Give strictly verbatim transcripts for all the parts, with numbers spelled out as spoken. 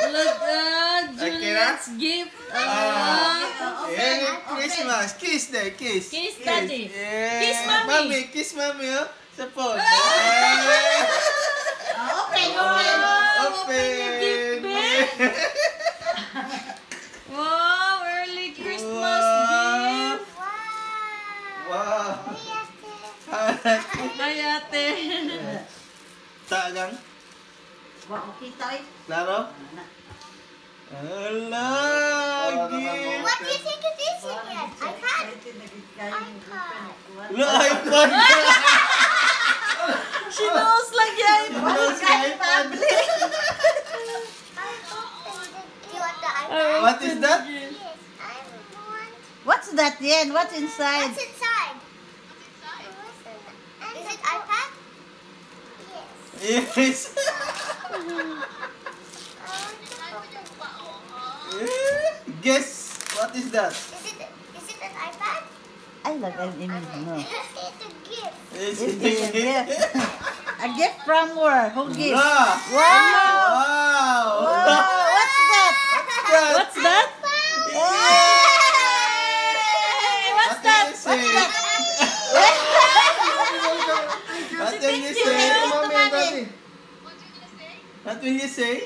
Look at Julienne's gift. Ah, yeah, Christmas. Kiss there, kiss. Kiss daddy. Yeah. Kiss mommy. Mommy, kiss mommy, oh. Sa phone. Open, Wow, open. open your gift, babe. Wow, early Christmas gift. Wow. Ay, ate. Tagang. Wow, kita eh. Klaro? Ala, gift. What do you think it is again? iPad? Look, iPad. She knows like the Knows the iPad. Do you want the iPad? What is that? Yes, I want. What's that, Yen? What's inside? What's inside? Is it iPad? Yes. Yes. Guess, what is that? Is it is it an iPad? I love an image, no. It's a gift. Is It's it a gift. A gift from where? Who gives? Wow. Wow! Wow. Wow! What's that? What's that? What's that? What's that? What will you say? What will you say?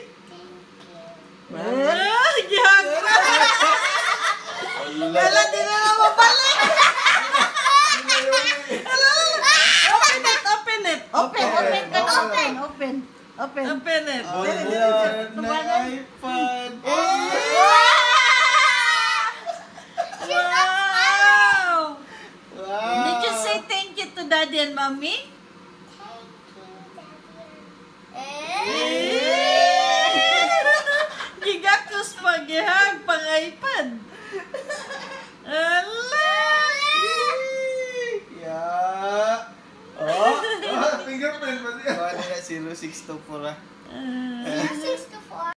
Ah, gihagpa. Wala, di na na mabalik. Open it, open it. Open, open, open, open, open, open. Open it. Bulan na iPad. Wow! Wow. Did you say thank you to Daddy and Mommy? Gigakus pa, gihag, pang iPad. Ala! Yeah. Oh, fingerprint ba siya? Wala na zero six two four ah. Ah.